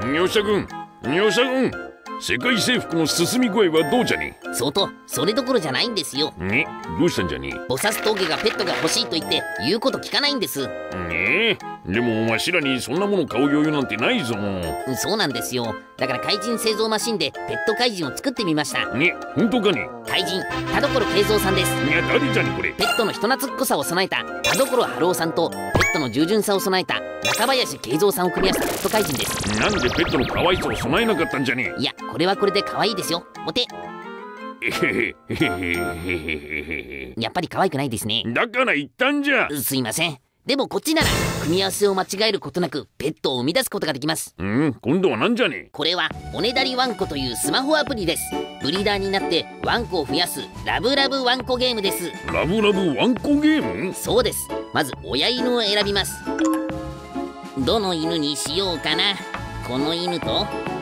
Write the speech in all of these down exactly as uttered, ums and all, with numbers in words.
吉田君、吉田君、世界征服の進み具合はどうじゃに。 相当それどころじゃないんですよ。 ね、どうしたんじゃに。 ボサス峠がペットが欲しいと言って言うこと聞かないんです。 ねえ、でもわしらにそんなもの買う余裕なんてないぞ。 そうなんですよ。だから怪人製造マシンでペット怪人を作ってみました。 ね、本当かね。 怪人田所慶三さんです。 いや、誰じゃにこれ。 ペットの人懐っこさを備えた田所春夫さんとペットの従順さを備えた中林慶三さんを組み合わせたペット怪人です。 なんでペットの可愛さを備えなかったんじゃね。 いや、これはこれで可愛いですよ。お手。やっぱり可愛くないですね。 だから言ったんじゃ。 すいません。でもこっちなら組み合わせを間違えることなくペットを生み出すことができます。 うん、今度はなんじゃね。 これはおねだりワンコというスマホアプリです。ブリーダーになってワンコを増やすラブラブワンコゲームです。 ラブラブワンコゲーム。 そうです。まず親犬を選びます。どの犬にしようかな。この犬と、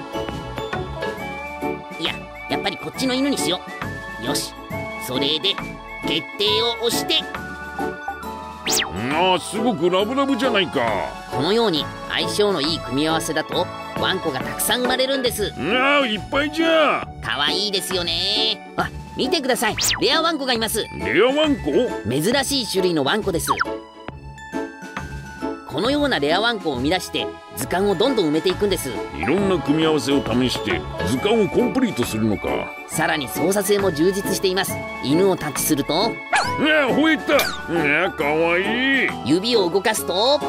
いや、やっぱりこっちの犬にしよう。よし、それで決定を押して。 ああ、すごくラブラブじゃないか。 このように相性のいい組み合わせだとワンコがたくさん生まれるんです。 ああ、いっぱいじゃ。 かわいいですよね。あ、見てください。レアワンコがいます。 レアワンコ？ 珍しい種類のワンコです。このようなレアワンコを生み出して図鑑をどんどん埋めていくんです。 いろんな組み合わせを試して図鑑をコンプリートするのか。 さらに操作性も充実しています。犬をタッチすると、 ああ、吠えた。ああ、かわいい。 指を動かすと、おお、 つ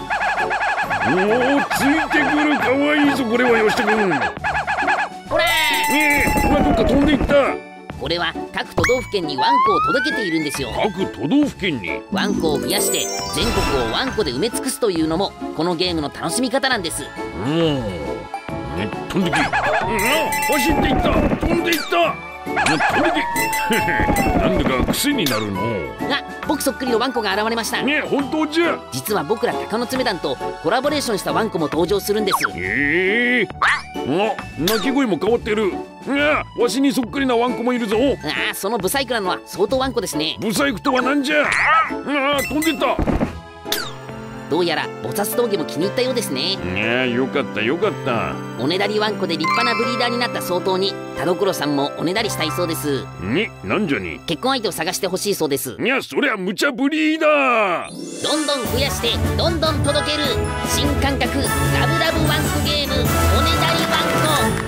いてくる。かわいいぞこれは。吉田君、 ほらー。 ねえ、うわ、どっか飛んでいった。 これは各都道府県にワンコを届けているんですよ。 各都道府県にワンコを増やして全国をワンコで埋め尽くすというのもこのゲームの楽しみ方なんです。 うん、ね、飛んでき、うん、走っていった。飛んでいった。飛んできなんだか癖になるの。 あ、僕そっくりのワンコが現れました。 ね、本当じゃ。 実は僕ら鷹の爪団とコラボレーションしたワンコも登場するんです。 ええー、あ、鳴き声も変わってる。あ、わしにそっくりなワンコもいるぞ。 ああ、そのブサイクなのは相当ワンコですね。 ブサイクとはなんじゃ。ああ、飛んでった。 どうやらボサス峠も気に入ったようですね。 いや、よかったよかった。 おねだりワンコで立派なブリーダーになった相当に田所さんもおねだりしたいそうです。 ね、なんじゃに。 結婚相手を探してほしいそうです。 いや、そりゃ無茶ぶりだ。 どんどん増やしてどんどん届ける新感覚ラブラブワンコゲームおねだりワンコ。